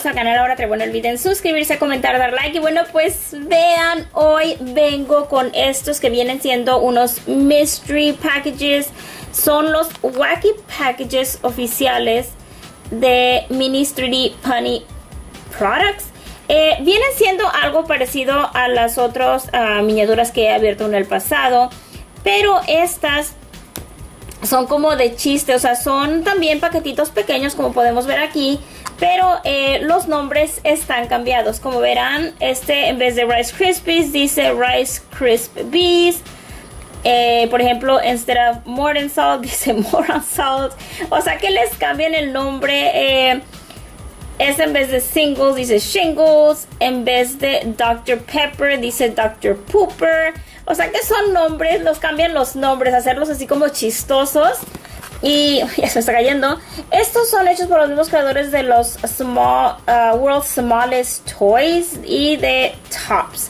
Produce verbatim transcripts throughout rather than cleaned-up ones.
nuevos al canal, ahora te bueno, no olviden suscribirse, comentar, dar like. Y bueno, pues vean, hoy vengo con estos que vienen siendo unos mystery packages. Son los wacky packages oficiales de Ministry Punny Products. Eh, vienen siendo algo parecido a las otras uh, miniaturas que he abierto en el pasado, pero estas son como de chiste, o sea, son también paquetitos pequeños como podemos ver aquí, pero eh, los nombres están cambiados. Como verán, este en vez de Rice Krispies dice Rice Krispies. Eh, por ejemplo, instead of more than salt dice more than salt. O sea que les cambian el nombre. Eh, es en vez de singles dice shingles. En vez de doctor Pepper dice doctor Pooper. O sea que son nombres, los cambian los nombres, hacerlos así como chistosos. Y ya se está cayendo. Estos son hechos por los mismos creadores de los small, uh, World's Smallest Toys y de Tops.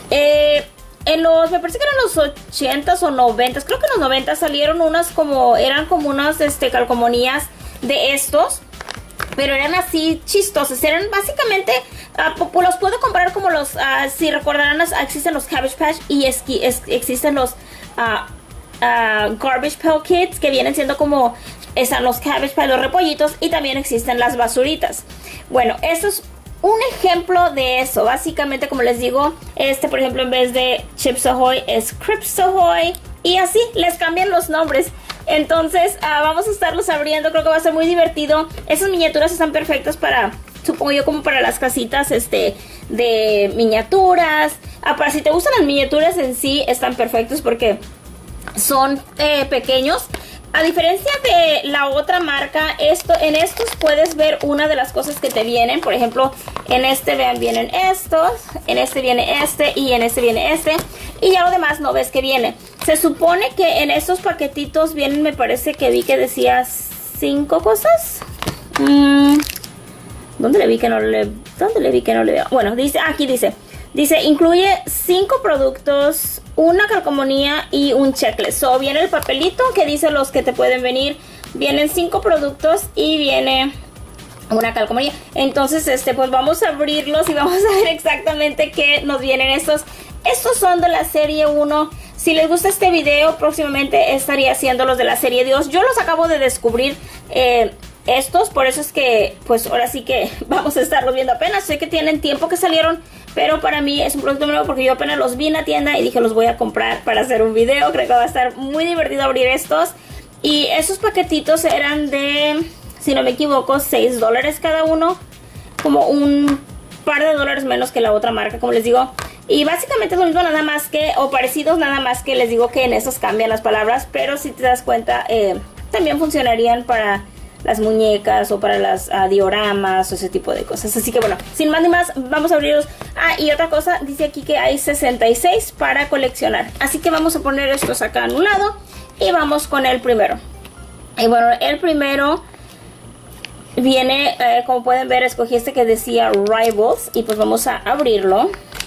Eh, en los, me parece que eran los ochentas o noventas, creo que en los noventas salieron unas como, eran como unas este, calcomanías de estos. Pero eran así chistosos, eran básicamente, uh, los puedo comprar como los, uh, si recordarán, existen los Cabbage Patch y es, es, existen los uh, uh, Garbage Pail Kids, que vienen siendo como, están los Cabbage Patch, los repollitos, y también existen las basuritas. Bueno, esto es un ejemplo de eso, básicamente como les digo, este por ejemplo en vez de Chips Ahoy es Crisps Ahoy, y así les cambian los nombres. Entonces uh, vamos a estarlos abriendo, creo que va a ser muy divertido. Esas miniaturas están perfectas para, supongo yo, como para las casitas este, de miniaturas. Ah, para si te gustan las miniaturas en sí, están perfectos porque son eh, pequeños. A diferencia de la otra marca, esto, en estos puedes ver una de las cosas que te vienen. Por ejemplo, en este, vean, vienen estos, en este viene este y en este viene este. Y ya lo demás no ves que viene. Se supone que en estos paquetitos vienen, me parece que vi que decía cinco cosas. Mm, ¿Dónde le vi que no le, dónde le vi que no le veo? Bueno, dice, aquí dice. Dice, incluye cinco productos, una calcomanía y un checklist. So, viene el papelito que dice los que te pueden venir. Vienen cinco productos y viene una calcomanía. Entonces, este, pues vamos a abrirlos y vamos a ver exactamente qué nos vienen estos. Estos son de la serie uno. Si les gusta este video, próximamente estaría haciendo los de la serie dos. Yo los acabo de descubrir, eh, estos, por eso es que, pues ahora sí que vamos a estarlos viendo apenas. Sé que tienen tiempo que salieron, pero para mí es un producto nuevo porque yo apenas los vi en la tienda y dije los voy a comprar para hacer un video. Creo que va a estar muy divertido abrir estos. Y esos paquetitos eran de, si no me equivoco, seis dólares cada uno. Como un par de dólares menos que la otra marca, como les digo. Y básicamente es lo mismo, nada más que, o parecidos, nada más que les digo que en esos cambian las palabras. Pero si te das cuenta, eh, también funcionarían para las muñecas o para las uh, dioramas o ese tipo de cosas. Así que bueno, sin más ni más, vamos a abrirlos. Ah, y otra cosa, dice aquí que hay sesenta y seis para coleccionar. Así que vamos a poner estos acá en un lado y vamos con el primero. Y bueno, el primero viene, eh, como pueden ver, escogí este que decía Rivals. Y pues vamos a abrirlo.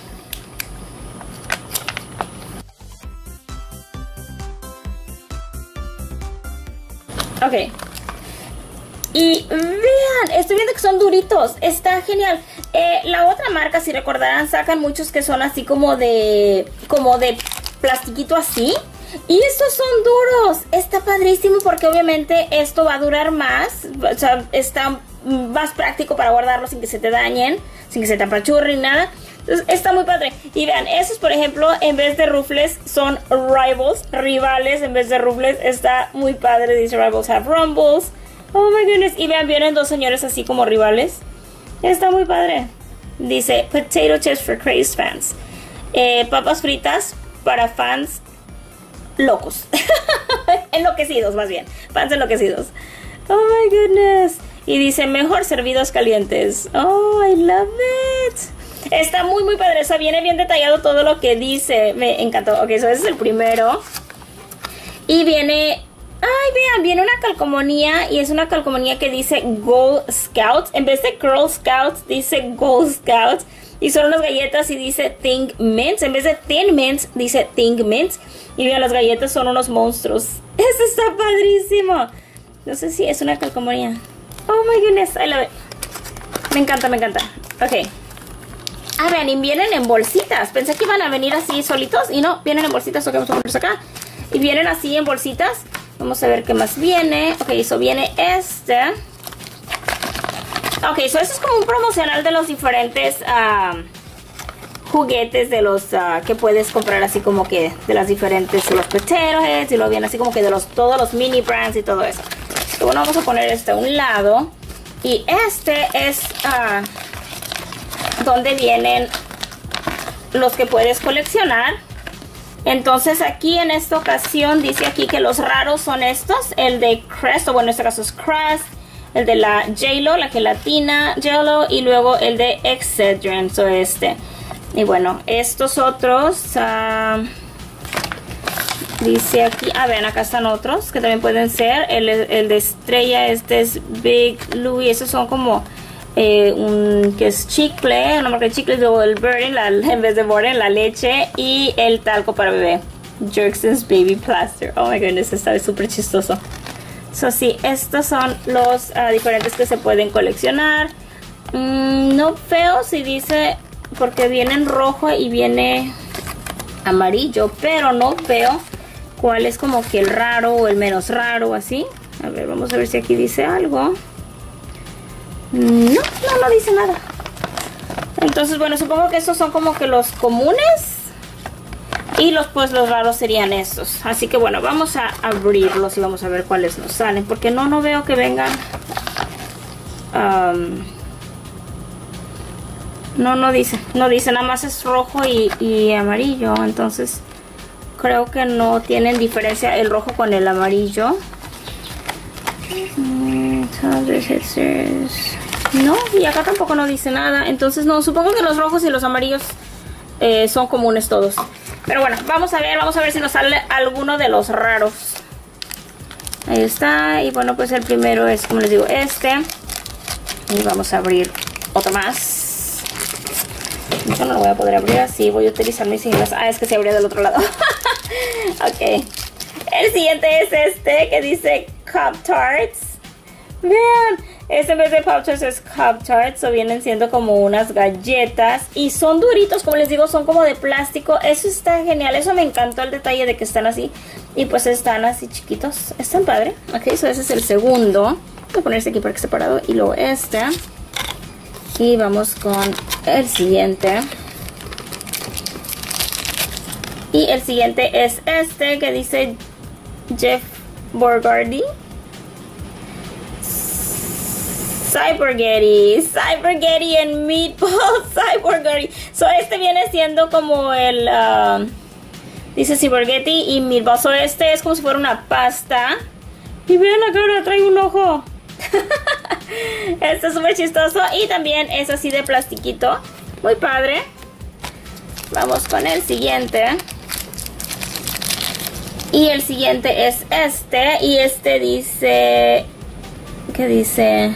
Ok. Y vean, estoy viendo que son duritos, está genial. Eh, la otra marca, si recordarán, sacan muchos que son así como de, como de plastiquito así. Y estos son duros, está padrísimo porque obviamente esto va a durar más. O sea, está más práctico para guardarlo sin que se te dañen, sin que se te apachurren, nada. Entonces está muy padre. Y vean, esos por ejemplo, en vez de Ruffles son Rivals, rivales en vez de Ruffles. Está muy padre, dice Rivals have rumbles. Oh my goodness. Y vean, vienen dos señores así como rivales. Está muy padre. Dice Potato Chips for Crazed Fans. Eh, papas fritas para fans locos. Enloquecidos, más bien. Fans enloquecidos. Oh my goodness. Y dice mejor servidos calientes. Oh, I love it. Está muy muy padre. O sea, viene bien detallado todo lo que dice. Me encantó. Ok, so ese es el primero. Y viene... Ay, vean, viene una calcomanía y es una calcomanía que dice Girl Scouts. En vez de Girl Scouts, dice Girl Scouts. Y son unas galletas y dice Think Mints. En vez de Thin Mints, dice Think Mints. Y vean, las galletas son unos monstruos. Eso está padrísimo. No sé si es una calcomanía. Oh my goodness, I love it. Me encanta, me encanta. Ok. Ah, vean, y vienen en bolsitas. Pensé que iban a venir así solitos y no, vienen en bolsitas. Ok, vamos a ponerlos acá. Y vienen así en bolsitas. Vamos a ver qué más viene. Ok, eso viene este. Ok, so eso es como un promocional de los diferentes uh, juguetes de los uh, que puedes comprar así como que de las diferentes, de los Potato Heads, y luego viene así como que de los todos los mini brands y todo eso. So, bueno, vamos a poner este a un lado. Y este es uh, donde vienen los que puedes coleccionar. Entonces aquí en esta ocasión dice aquí que los raros son estos. El de Crest, o bueno en este caso es Crest. El de la J-Lo, la gelatina J-Lo. Y luego el de Excedrin, so este. Y bueno, estos otros... Uh, dice aquí... Ah, vean, acá están otros que también pueden ser. El, el de estrella, este es Big Louie. Esos son como... Eh, un que es chicle, una marca de chicle, luego el Burden, la, en vez de Burden, la leche y el talco para bebé, Jerkson's Baby Plaster. Oh my goodness, esta es súper chistoso. So sí, estos son los uh, diferentes que se pueden coleccionar. Mm, no veo si dice, porque viene en rojo y viene amarillo, pero no veo cuál es como que el raro o el menos raro, así. A ver, vamos a ver si aquí dice algo. No, no, no dice nada. Entonces, bueno, supongo que estos son como que los comunes. Y los, pues, los raros serían estos. Así que, bueno, vamos a abrirlos y vamos a ver cuáles nos salen. Porque no, no veo que vengan... Um, no, no dice. No dice, nada más es rojo y, y amarillo. Entonces, creo que no tienen diferencia el rojo con el amarillo. No, y acá tampoco no dice nada. Entonces no, supongo que los rojos y los amarillos eh, son comunes todos. Pero bueno, vamos a ver, vamos a ver si nos sale alguno de los raros. Ahí está. Y bueno, pues el primero es, como les digo, este. Y vamos a abrir otro más. Yo no lo voy a poder abrir así, voy a utilizar mis siglas. Ah, es que se abrió del otro lado. Ok. El siguiente es este que dice Pop Tarts. Vean, este en vez de Pop Tarts es Pop Tarts, o vienen siendo como unas galletas y son duritos, como les digo, son como de plástico. Eso está genial, eso me encantó el detalle de que están así y pues están así chiquitos, están padre. Ok, so ese es el segundo. Voy a poner este aquí para que esté separado y luego este. Y vamos con el siguiente. Y el siguiente es este que dice Jeff Borgardi. Cyborgetti, Cyborgetti en Meatball, Cyborgetti. So este viene siendo como el, uh, dice Cyborgetti y Meatball. So este es como si fuera una pasta. Y vean la cara, trae un ojo. Este es súper chistoso y también es así de plastiquito. Muy padre. Vamos con el siguiente. Y el siguiente es este. Y este dice... ¿Qué dice?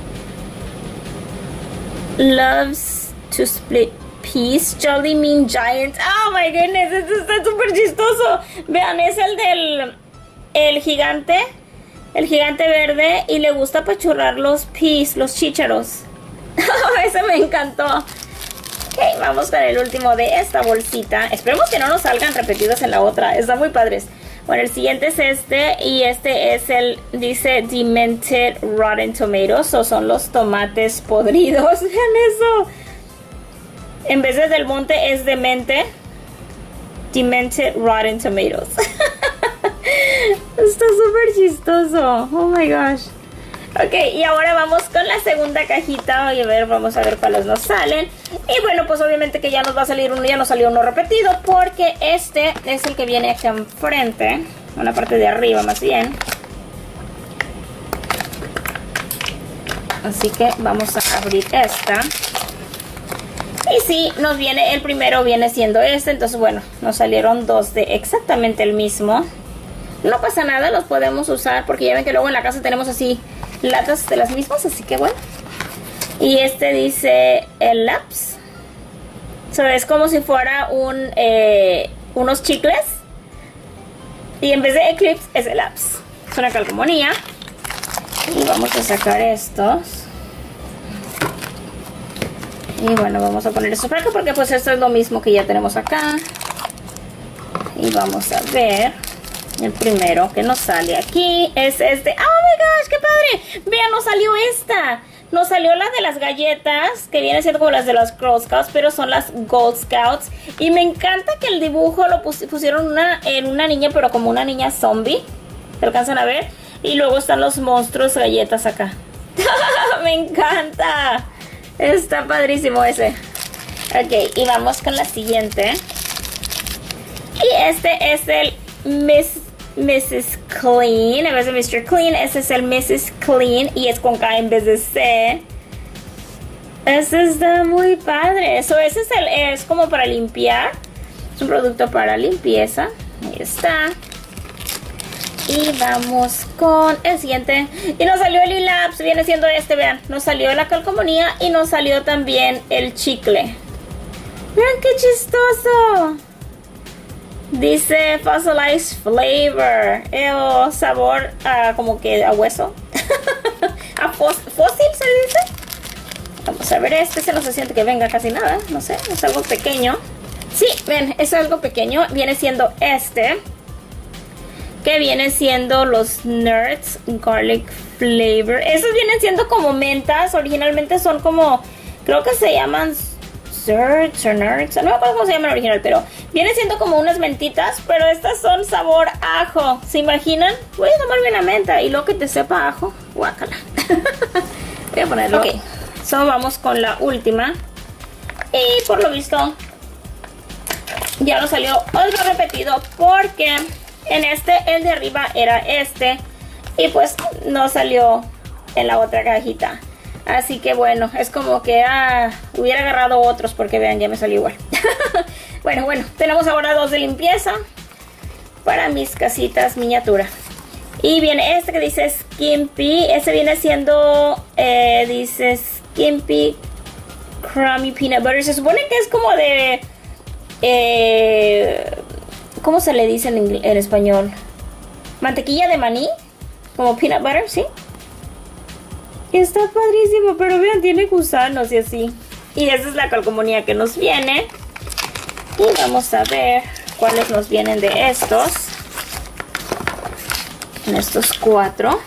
Loves to split peas, Jolly Mean Giant. Oh my goodness, esto está súper chistoso. Vean, es el del el gigante, el gigante verde, y le gusta apachurrar los peas, los chícharos. Ese me encantó. Ok, vamos con el último de esta bolsita. Esperemos que no nos salgan repetidos en la otra, están muy padres. Bueno, el siguiente es este, y este es el, dice Demented Rotten Tomatoes, o son los tomates podridos. Vean eso. En vez de Del Monte es Demente. Demented Rotten Tomatoes. Está súper chistoso. Oh my gosh. Ok, y ahora vamos con la segunda cajita. Y a ver, vamos a ver cuáles nos salen. Y bueno, pues obviamente que ya nos va a salir uno, ya nos salió uno repetido, porque este es el que viene aquí enfrente, en la parte de arriba más bien. Así que vamos a abrir esta. Y sí, nos viene, el primero viene siendo este. Entonces bueno, nos salieron dos de exactamente el mismo. No pasa nada, los podemos usar, porque ya ven que luego en la casa tenemos así latas de las mismas, así que bueno. Y este dice el Laps. So, es como si fuera un eh, unos chicles, y en vez de Eclipse es el Laps. Es una calcomanía. Y vamos a sacar estos. Y bueno, vamos a poner esto por acá porque pues esto es lo mismo que ya tenemos acá. Y vamos a ver. El primero que nos sale aquí es este. ¡Oh, my gosh! ¡Qué padre! Vean, nos salió esta. Nos salió la de las galletas, que viene siendo como las de los Girl Scouts, pero son las Gold Scouts. Y me encanta que el dibujo lo pus pusieron una, en una niña, pero como una niña zombie. ¿Se alcanzan a ver? Y luego están los monstruos galletas acá. ¡Me encanta! Está padrísimo ese. Ok, y vamos con la siguiente. Y este es el Miss... missus Clean, en vez de mister Clean, ese es el missus Clean y es con K en vez de C. Ese está muy padre. Eso, ese es el, es como para limpiar. Es un producto para limpieza. Ahí está. Y vamos con el siguiente. Y nos salió el E-Labs, viene siendo este, vean. Nos salió la calcomanía y nos salió también el chicle. Vean qué chistoso. Dice Fossilized Flavor. El sabor uh, como que a hueso. A fósil se dice. Vamos a ver este. Se no se siente que venga casi nada. No sé, es algo pequeño. Sí, ven, es algo pequeño. Viene siendo este. Que viene siendo los Nerds Garlic Flavor. Esos vienen siendo como mentas. Originalmente son como, creo que se llaman Zerds o Nerds, no me acuerdo cómo se llama en original, pero viene siendo como unas mentitas, pero estas son sabor ajo. ¿Se imaginan? Voy a tomarme una menta y luego que te sepa ajo, guácala. Voy a ponerlo. Ok, so vamos con la última. Y por lo visto ya nos salió otro repetido, porque en este, el de arriba era este, y pues no salió en la otra cajita. Así que bueno, es como que ah, hubiera agarrado otros porque vean, ya me salió igual. Bueno, bueno, tenemos ahora dos de limpieza para mis casitas miniatura. Y viene este que dice Skimpy. Ese viene siendo, eh, dice Skimpy Crummy Peanut Butter. Se supone que es como de, eh, ¿cómo se le dice en, en español? Mantequilla de maní, como peanut butter, ¿sí? Está padrísimo, pero vean, tiene gusanos y así. Y esa es la calcomanía que nos viene. Y vamos a ver cuáles nos vienen de estos. En estos cuatro.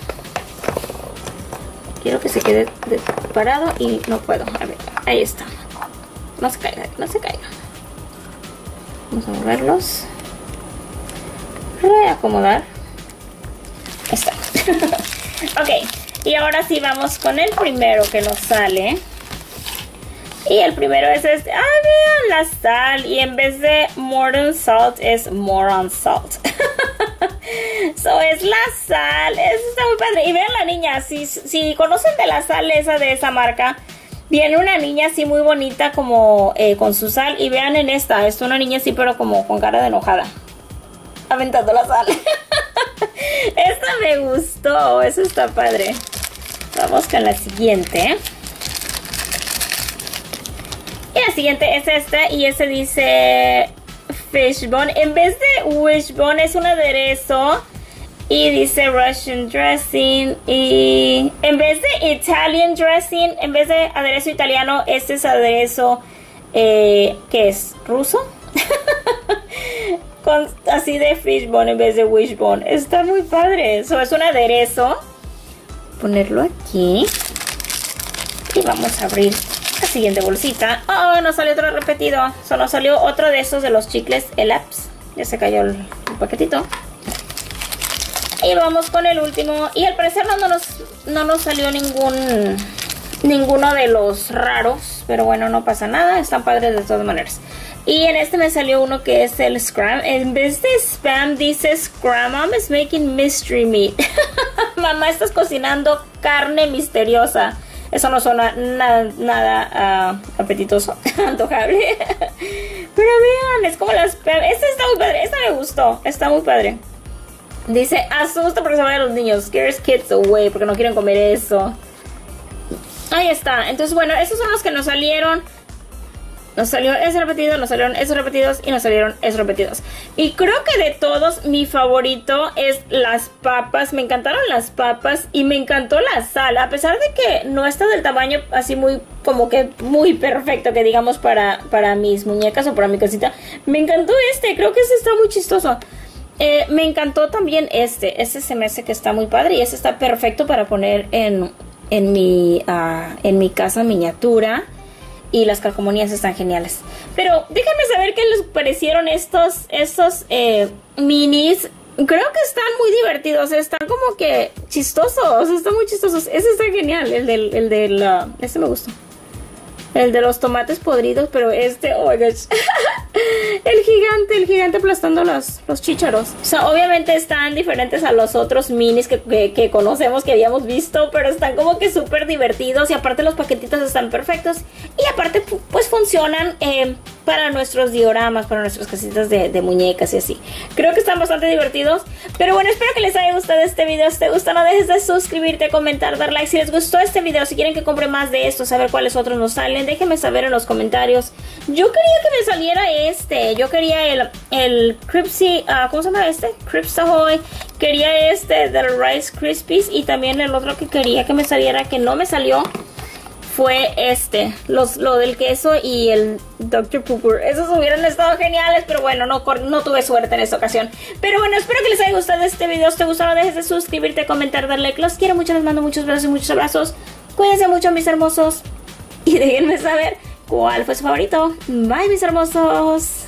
Quiero que se quede parado y no puedo. A ver, ahí está. No se caiga, no se caiga. Vamos a moverlos. Reacomodar. Ahí está. Ok. Y ahora sí vamos con el primero que nos sale. Y el primero es este. ¡Ah, vean! La sal. Y en vez de Modern Salt es Moron Salt. So es la sal. Eso está muy padre. Y vean la niña. Si, si conocen de la sal esa de esa marca, viene una niña así muy bonita como eh, con su sal. Y vean en esta. Es una niña así pero como con cara de enojada. Aventando la sal. Esta me gustó. Eso está padre. Vamos con la siguiente. Y la siguiente es esta. Y ese dice Fishbone. En vez de Wishbone es un aderezo. Y dice Russian Dressing. Y en vez de Italian Dressing, en vez de aderezo italiano, este es aderezo eh, ¿qué es? ¿Ruso? Con, así de Fishbone en vez de Wishbone. Está muy padre. Eso es un aderezo. Ponerlo aquí. Y vamos a abrir la siguiente bolsita. Oh, nos salió otro repetido. So, nos salió otro de esos de los chicles E-Labs. Ya se cayó el, el paquetito. Y vamos con el último. Y al parecer no, no, nos, no nos salió ningún ninguno de los raros. Pero bueno, no pasa nada. Están padres de todas maneras. Y en este me salió uno que es el Scram. En vez de Spam dice Scram. Mom is making mystery meat. Mamá, estás cocinando carne misteriosa. Eso no suena nada, nada uh, apetitoso, antojable. Pero vean, es como las... Esta está muy padre, esta me gustó. Está muy padre. Dice, asusta porque se van a los niños. Scares kids away porque no quieren comer eso. Ahí está. Entonces, bueno, esos son los que nos salieron. Nos salió ese repetido, nos salieron esos repetidos y nos salieron esos repetidos. Y creo que de todos mi favorito es las papas. Me encantaron las papas y me encantó la sal. A pesar de que no está del tamaño así muy, como que muy perfecto, que digamos para, para mis muñecas o para mi casita. Me encantó este, creo que este está muy chistoso. Eh, me encantó también este. Este se me hace que está muy padre y este está perfecto para poner en, en, mi, uh, en mi casa miniatura. Y las calcomanías están geniales. Pero déjenme saber qué les parecieron estos, estos eh, minis. Creo que están muy divertidos. Están como que chistosos. Están muy chistosos. Ese está genial. El del... El del uh, este me gustó. El de los tomates podridos. Pero este... Oh my gosh. El gigante. El gigante aplastando los, los chícharos. O sea, obviamente están diferentes a los otros minis que, que, que conocemos, que habíamos visto. Pero están como que súper divertidos. Y aparte los paquetitos están perfectos. Y aparte pues funcionan eh, para nuestros dioramas, para nuestras casitas de, de muñecas y así. Creo que están bastante divertidos. Pero bueno, espero que les haya gustado este video. Si te gusta, no dejes de suscribirte, comentar, dar like. Si les gustó este video, si quieren que compre más de estos, saber cuáles otros nos salen, déjenme saber en los comentarios. Yo quería que me saliera este. Yo quería el, el Cripsy, uh, ¿cómo se llama este? Crips Ahoy. Quería este del Rice Krispies. Y también el otro que quería que me saliera, que no me salió, fue este, los, lo del queso y el doctor Pooper. Esos hubieran estado geniales, pero bueno, no, no tuve suerte en esta ocasión. Pero bueno, espero que les haya gustado este video. Si te gustó, no dejes de suscribirte, comentar, darle like. Los quiero mucho, les mando muchos besos y muchos abrazos. Cuídense mucho, mis hermosos. Y déjenme saber cuál fue su favorito. Bye, mis hermosos.